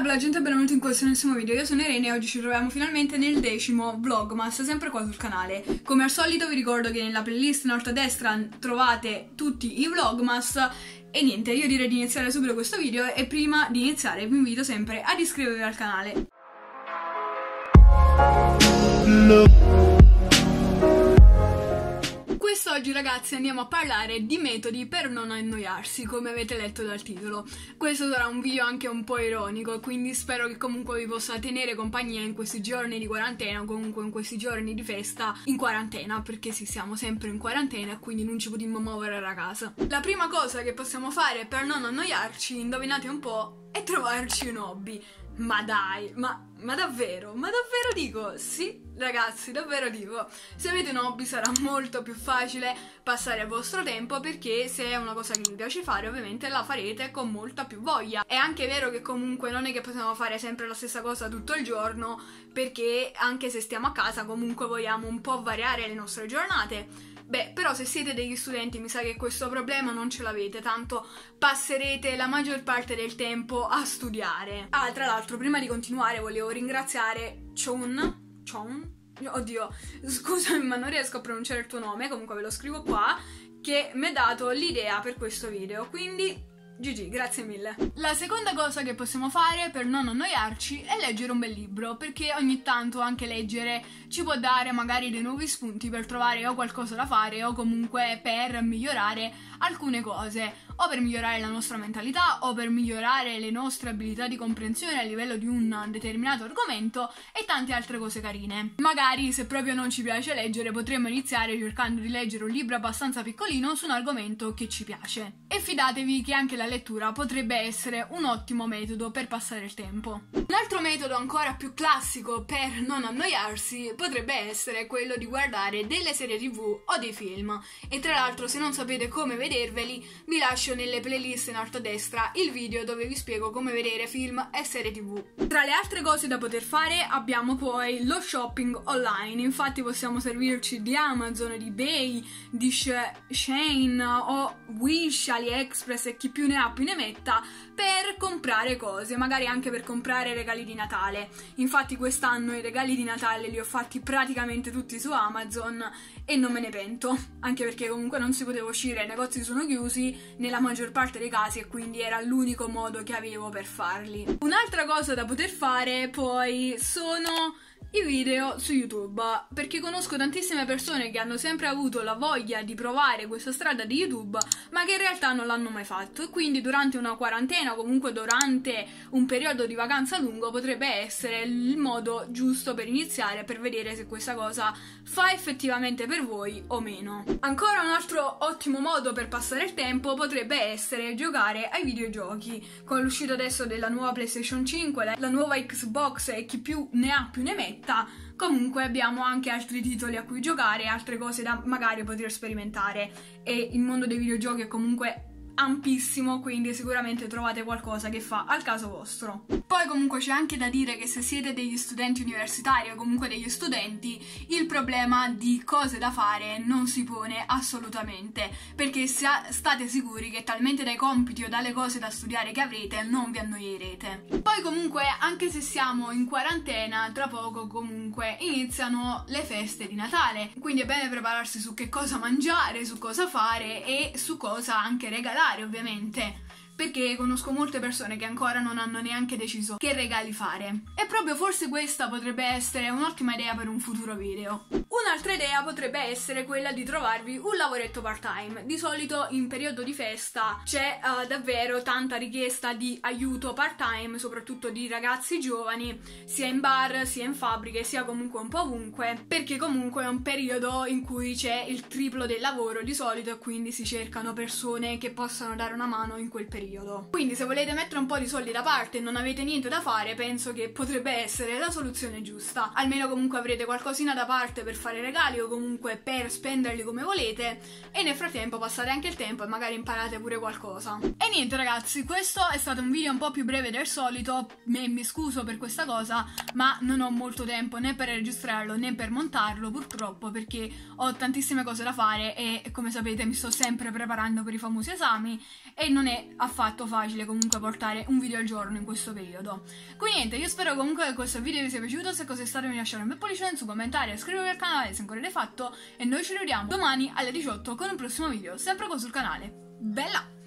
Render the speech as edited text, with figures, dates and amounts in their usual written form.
Bella gente, benvenuti in questo nuovo video. Io sono Irene e oggi ci troviamo finalmente nel 10° vlogmas, sempre qua sul canale. Come al solito vi ricordo che nella playlist in alto a destra trovate tutti i vlogmas. E niente, io direi di iniziare subito questo video e prima di iniziare vi invito sempre ad iscrivervi al canale. Quest'oggi ragazzi andiamo a parlare di metodi per non annoiarsi, come avete letto dal titolo. Questo sarà un video anche un po' ironico, quindi spero che comunque vi possa tenere compagnia in questi giorni di quarantena o comunque in questi giorni di festa in quarantena, perché sì, siamo sempre in quarantena e quindi non ci potremmo muovere da casa. La prima cosa che possiamo fare per non annoiarci, indovinate un po', è trovarci un hobby. Ma dai, ma davvero dico, sì ragazzi, davvero dico, se avete un hobby sarà molto più facile passare il vostro tempo, perché se è una cosa che vi piace fare ovviamente la farete con molta più voglia. È anche vero che comunque non è che possiamo fare sempre la stessa cosa tutto il giorno, perché anche se stiamo a casa comunque vogliamo un po' variare le nostre giornate. Beh, però se siete degli studenti mi sa che questo problema non ce l'avete, tanto passerete la maggior parte del tempo a studiare. Ah, tra l'altro, prima di continuare volevo ringraziare Chon? Oddio, scusami ma non riesco a pronunciare il tuo nome, comunque ve lo scrivo qua, che mi ha dato l'idea per questo video, quindi GG, grazie mille. La seconda cosa che possiamo fare per non annoiarci è leggere un bel libro, perché ogni tanto anche leggere ci può dare magari dei nuovi spunti per trovare o qualcosa da fare o comunque per migliorare alcune cose, o per migliorare la nostra mentalità o per migliorare le nostre abilità di comprensione a livello di un determinato argomento e tante altre cose carine. Magari se proprio non ci piace leggere potremmo iniziare cercando di leggere un libro abbastanza piccolino su un argomento che ci piace. E fidatevi che anche la lettura potrebbe essere un ottimo metodo per passare il tempo. Un altro metodo ancora più classico per non annoiarsi potrebbe essere quello di guardare delle serie TV o dei film. E tra l'altro, se non sapete come vederveli, vi lascio nelle playlist in alto a destra il video dove vi spiego come vedere film e serie TV. Tra le altre cose da poter fare abbiamo poi lo shopping online. Infatti possiamo servirci di Amazon, di eBay, di Shein o Wish, AliExpress e chi più ne ha più ne metta per comprare cose, magari anche per comprare regali di Natale. Infatti quest'anno i regali di Natale li ho fatti praticamente tutti su Amazon e non me ne pento, anche perché comunque non si poteva uscire, i negozi sono chiusi nella maggior parte dei casi e quindi era l'unico modo che avevo per farli. Un'altra cosa da poter fare poi sono i video su YouTube, perché conosco tantissime persone che hanno sempre avuto la voglia di provare questa strada di YouTube ma che in realtà non l'hanno mai fatto, e quindi durante una quarantena o comunque durante un periodo di vacanza lungo potrebbe essere il modo giusto per iniziare, per vedere se questa cosa fa effettivamente per voi o meno. Ancora un altro ottimo modo per passare il tempo potrebbe essere giocare ai videogiochi. Con l'uscita adesso della nuova PlayStation 5, la nuova Xbox e chi più ne ha più ne metta, comunque abbiamo anche altri titoli a cui giocare, altre cose da magari poter sperimentare, e il mondo dei videogiochi è comunque ampissimo, quindi sicuramente trovate qualcosa che fa al caso vostro. Poi comunque c'è anche da dire che se siete degli studenti universitari o comunque degli studenti, il problema di cose da fare non si pone assolutamente, perché state sicuri che talmente dai compiti o dalle cose da studiare che avrete non vi annoierete. Poi comunque anche se siamo in quarantena, tra poco comunque iniziano le feste di Natale, quindi è bene prepararsi su che cosa mangiare, su cosa fare e su cosa anche regalare, ovviamente, perché conosco molte persone che ancora non hanno neanche deciso che regali fare. E proprio forse questa potrebbe essere un'ottima idea per un futuro video. Un'altra idea potrebbe essere quella di trovarvi un lavoretto part-time. Di solito in periodo di festa c'è davvero tanta richiesta di aiuto part-time, soprattutto di ragazzi giovani, sia in bar, sia in fabbriche, sia comunque un po' ovunque, perché comunque è un periodo in cui c'è il triplo del lavoro di solito e quindi si cercano persone che possano dare una mano in quel periodo. Quindi se volete mettere un po' di soldi da parte e non avete niente da fare, penso che potrebbe essere la soluzione giusta. Almeno comunque avrete qualcosina da parte per fare fare regali o comunque per spenderli come volete, e nel frattempo passate anche il tempo e magari imparate pure qualcosa. E niente ragazzi, questo è stato un video un po' più breve del solito, mi scuso per questa cosa, ma non ho molto tempo né per registrarlo né per montarlo purtroppo, perché ho tantissime cose da fare e come sapete mi sto sempre preparando per i famosi esami e non è affatto facile comunque portare un video al giorno in questo periodo. Quindi niente, io spero comunque che questo video vi sia piaciuto. Se così è stato mi lasciate un bel pollice in su, commentare, iscrivetevi al canale se ancora l'avete fatto e noi ci rivediamo domani alle 18 con un prossimo video sempre qua sul canale. Bella!